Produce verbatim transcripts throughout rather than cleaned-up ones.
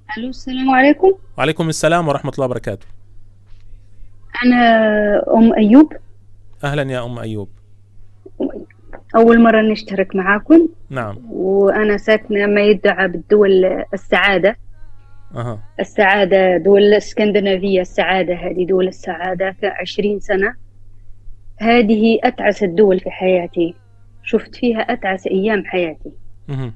الو، السلام عليكم. وعليكم السلام ورحمة الله وبركاته. انا ام ايوب. أهلا يا أم أيوب. اول مره نشترك معاكم. نعم. وانا ساكنه ما يدعى بالدول السعاده. أها. السعاده دول الاسكندنافيه، السعاده هذه دول السعاده عشرين سنة. هذه اتعس الدول في حياتي، شفت فيها اتعس ايام حياتي. مهم.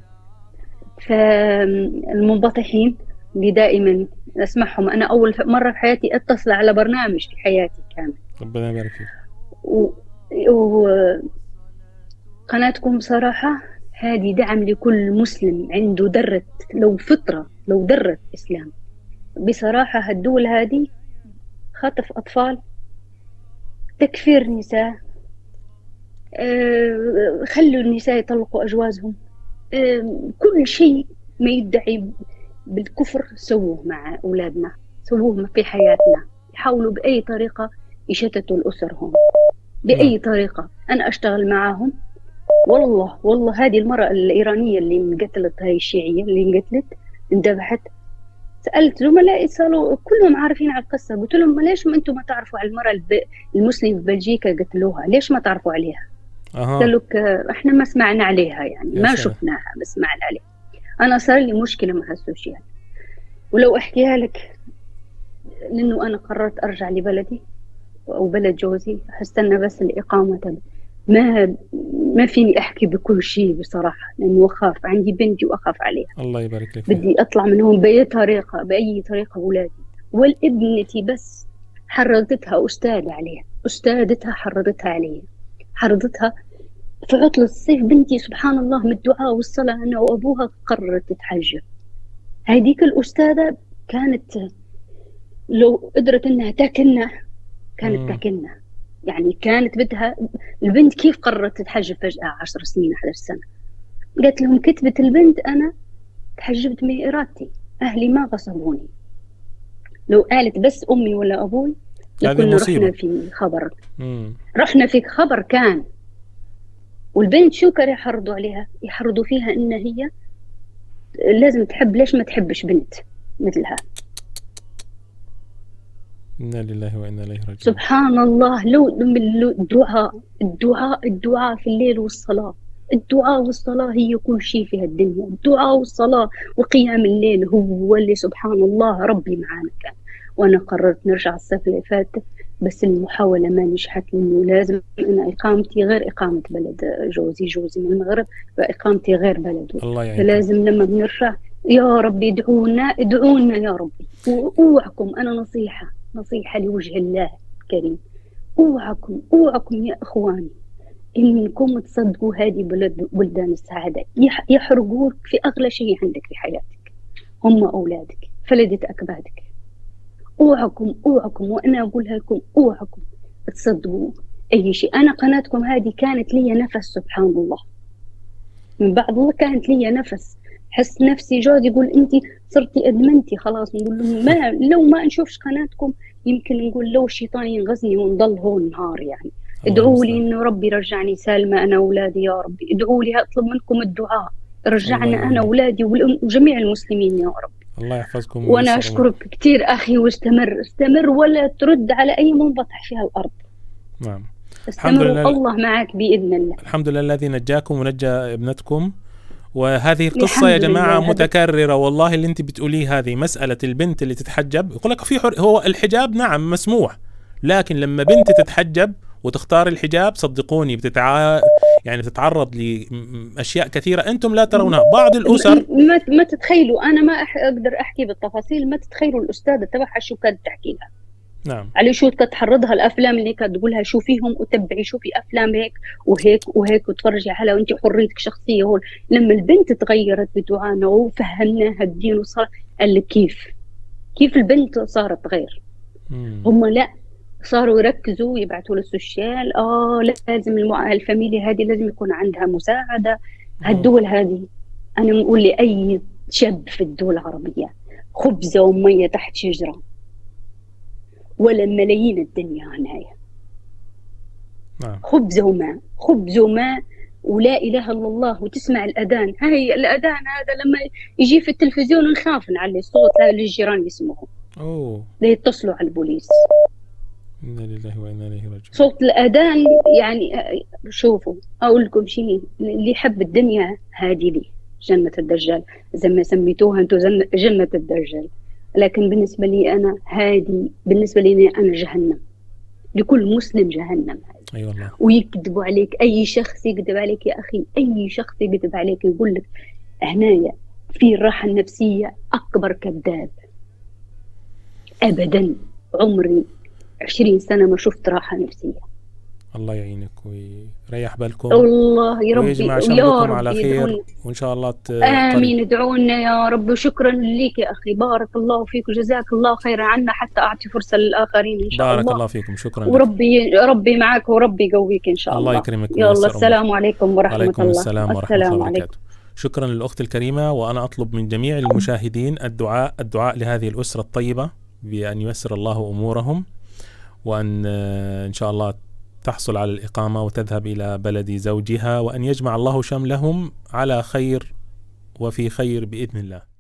فالمنبطحين اللي دائما اسمعهم، انا اول مره في حياتي اتصل على برنامج في حياتي كامل. ربنا يبارك فيك. و... و... قناتكم صراحة هذه دعم لكل مسلم عنده ذرة، لو فطرة، لو ذرة إسلام. بصراحة هالدول هذه خطف أطفال، تكفير نساء، أه خلوا النساء يطلقوا أجوازهم، أه كل شيء ما يدعي بالكفر سووه مع أولادنا، سووه في حياتنا. يحاولوا بأي طريقة يشتتوا الأسر هم، نعم. بأي طريقة. أنا أشتغل معاهم. والله والله هذه المرأة الإيرانية اللي انقتلت، هاي الشيعية اللي انقتلت انذبحت، سألت زملائي صاروا كلهم عارفين على القصة. قلت لهم ليش ما أنتم ما تعرفوا على المرأة الب... المسلم في بلجيكا قتلوها، ليش ما تعرفوا عليها؟ أها. قالوا لك احنا ما سمعنا عليها، يعني يا ما سلام. شفناها بس سمعنا عليها. أنا صار لي مشكلة مع السوشيال، ولو أحكيها لك، لأنه أنا قررت أرجع لبلدي أو بلد جوزي، هستنى بس الإقامة تبع. ما ما فيني أحكي بكل شيء بصراحة، لأنه أخاف، عندي بنتي وأخاف عليها. الله يبارك لك فيها. بدي أطلع منهم بأي طريقة، بأي طريقة أولادي. والابنتي بس حرضتها أستاذة عليها، أستاذتها حرضتها عليها، حرضتها في عطلة الصيف. بنتي سبحان الله من الدعاء والصلاة أنا وأبوها قررت تتحجب. هذيك الأستاذة كانت لو قدرت إنها تاكلنا كانت مم. تاكلنا. يعني كانت بدها البنت كيف قررت تتحجب فجأة عشر سنين أحد عشر سنة؟ قالت لهم كتبت البنت أنا تحجبت من إرادتي، أهلي ما غصبوني. لو قالت بس أمي ولا أبوي هذه لكنا مصيبة. رحنا في خبر، مم. رحنا في خبر كان. والبنت شو كانوا يحرضوا عليها؟ يحرضوا فيها إن هي لازم تحب، ليش ما تحبش بنت مثلها؟ إنا لله وإنا إليه راجعون. سبحان الله. لو الدعاء الدعاء الدعاء في الليل والصلاة، الدعاء والصلاة هي كل شيء في هالدنيا. الدعاء والصلاة وقيام الليل هو اللي سبحان الله ربي معانا كان. وأنا قررت نرجع الصيف اللي فات، بس المحاولة ما نجحت، لأنه لازم أنا إقامتي غير إقامة بلد جوزي، جوزي من المغرب فإقامتي غير بلده. الله يعينكم. فلازم لما بنرجع يا ربي ادعونا ادعونا يا ربي. وأوعكم، أنا نصيحة نصيحة لوجه الله الكريم، اوعكم اوعكم يا اخواني انكم تصدقوا هذه بلد بلدان السعادة. يحرقوك في اغلى شيء عندك في حياتك، هم اولادك، فلدة اكبادك. اوعكم اوعكم وانا اقولها لكم، اوعكم تصدقوا اي شيء. انا قناتكم هذه كانت لي نفس، سبحان الله، من بعد الله كانت لي نفس. حس نفسي جوزي يقول انت صرتي ادمنتي خلاص، نقول له ما لو ما نشوفش قناتكم يمكن نقول لو الشيطان ينغزني ونضل هون نهار. يعني الله ادعوا لي المستعان. انه ربي رجعني سالمه انا واولادي يا ربي، ادعوا لي، اطلب منكم الدعاء، الله رجعنا انا يعينك. واولادي وجميع المسلمين يا رب. الله يحفظكم وانا وييسر أموركم. اشكرك كثير اخي، واستمر استمر ولا ترد على اي منبطح في هالارض. نعم. الحمد استمر لله. والله معك باذن الله. الحمد لله الذي نجاكم ونجى ابنتكم. وهذه القصة يا الحمد جماعة لله. هذا متكررة والله، اللي انت بتقوليه هذه مسألة البنت اللي تتحجب. يقول لك في حر... هو الحجاب نعم مسموح، لكن لما بنت تتحجب وتختار الحجاب صدقوني بتتع... يعني بتتعرض لأشياء كثيرة أنتم لا ترونها. بعض الأسر ما ما تتخيلوا، انا ما أح اقدر احكي بالتفاصيل. ما تتخيلوا الاستاذه تبعها شو كانت تحكي لها، نعم. على شو كانت تحرضها، الافلام اللي كانت تقولها شوفيهم وتبعي، شوفي افلام هيك وهيك وهيك وتفرجي على وانت حريتك شخصيه هون. لما البنت تغيرت بدعانا وفهمناها الدين وصار، قال لك كيف كيف البنت صارت غير. مم. هم لا، صاروا يركزوا يبعثوا للسوشيال، اه لازم المع... الفاميليا هذه لازم يكون عندها مساعده. هالدول هذه انا نقول لاي شاب في الدول العربيه، خبزه وميه تحت شجره ولا ملايين الدنيا هنايا. نعم. خبز وماء، خبز وماء ولا إله إلا الله وتسمع الأذان. هاي الأذان هذا لما يجي في التلفزيون نخاف نعلي الصوت للجيران يسمعوا، أوه ليتصلوا على البوليس. إنا لله وإنا إليه راجعون. صوت الأذان يعني شوفوا أقول لكم شيء، اللي يحب الدنيا هذه لي جنة الدجال زي ما سميتوها أنتم جنة الدجال، لكن بالنسبة لي أنا هذه بالنسبة لي أنا جهنم، لكل مسلم جهنم. أي أيوة والله. ويكذبوا عليك، أي شخص يكذب عليك يا أخي، أي شخص يكذب عليك يقول لك هنايا في الراحة النفسية أكبر كذاب. أبدا عمري عشرين سنة ما شفت راحة نفسية. الله يعينك ويريح بالكم والله يا ربي ويجمع شملكم على خير وإن شاء الله ت... آمين. ادعونا يا رب. وشكرا لك يا أخي، بارك الله فيك وجزاك الله خيرا عنا حتى أعطي فرصة للآخرين إن شاء بارك الله. بارك الله فيكم. شكرا وربي لك. ربي معك وربي يقويك إن شاء الله. الله يكرمك. يلا السلام عليكم ورحمة عليكم الله. السلام ورحمة الله وبركاته. شكرا للأخت الكريمة، وأنا أطلب من جميع المشاهدين الدعاء الدعاء لهذه الأسرة الطيبة بأن ييسر الله أمورهم، وأن إن شاء الله تحصل على الإقامة وتذهب إلى بلد زوجها، وأن يجمع الله شملهم على خير وفي خير بإذن الله.